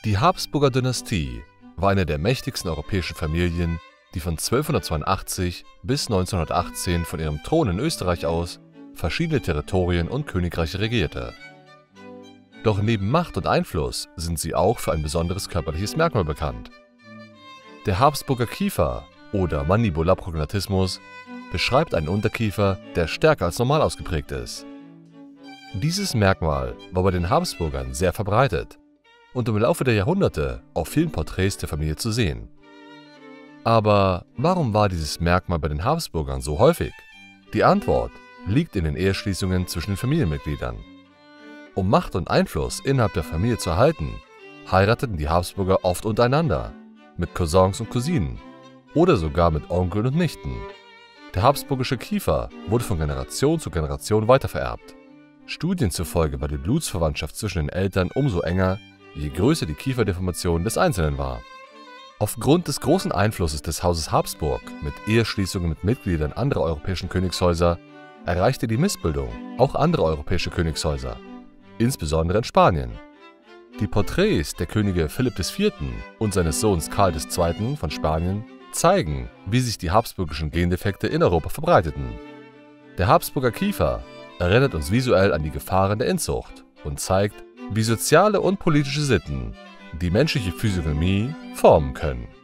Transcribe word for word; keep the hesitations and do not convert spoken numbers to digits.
Die Habsburger Dynastie war eine der mächtigsten europäischen Familien, die von zwölfhundertzweiundachtzig bis neunzehnhundertachtzehn von ihrem Thron in Österreich aus verschiedene Territorien und Königreiche regierte. Doch neben Macht und Einfluss sind sie auch für ein besonderes körperliches Merkmal bekannt. Der Habsburger Kiefer oder Mandibular Prognathisimus beschreibt einen Unterkiefer, der stärker als normal ausgeprägt ist. Dieses Merkmal war bei den Habsburgern sehr verbreitet und im Laufe der Jahrhunderte auf vielen Porträts der Familie zu sehen. Aber warum war dieses Merkmal bei den Habsburgern so häufig? Die Antwort liegt in den Eheschließungen zwischen den Familienmitgliedern. Um Macht und Einfluss innerhalb der Familie zu erhalten, heirateten die Habsburger oft untereinander, mit Cousins und Cousinen oder sogar mit Onkeln und Nichten. Der habsburgische Kiefer wurde von Generation zu Generation weitervererbt. Studien zufolge war die Blutsverwandtschaft zwischen den Eltern umso enger, je größer die Kieferdeformation des Einzelnen war. Aufgrund des großen Einflusses des Hauses Habsburg mit Eheschließungen mit Mitgliedern anderer europäischen Königshäuser erreichte die Missbildung auch andere europäische Königshäuser, insbesondere in Spanien. Die Porträts der Könige Philipp der Vierte und seines Sohns Karl der Zweite von Spanien zeigen, wie sich die habsburgischen Gendefekte in Europa verbreiteten. Der Habsburger Kiefer erinnert uns visuell an die Gefahren der Inzucht und zeigt, wie soziale und politische Sitten die menschliche Physiognomie formen können.